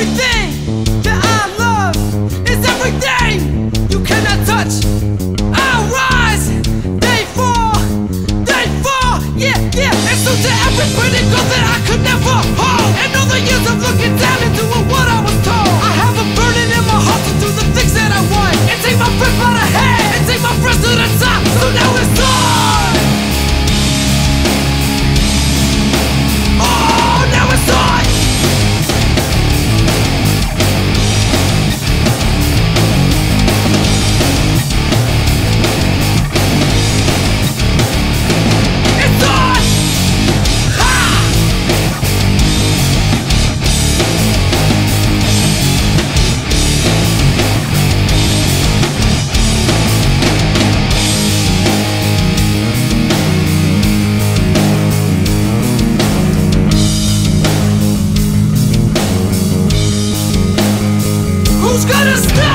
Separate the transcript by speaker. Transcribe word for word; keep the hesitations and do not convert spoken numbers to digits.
Speaker 1: Everything that I love is everything you cannot touch. I rise, they fall, they fall, yeah, yeah. And so to every pretty girl that I could never hold, and all the years of looking down and doing what I was told, I have a burning in my heart to do the things that I want, and take my breath by the hand, and take my breath to the top. So now it's time. Oh, now it's time. Who's gonna stop?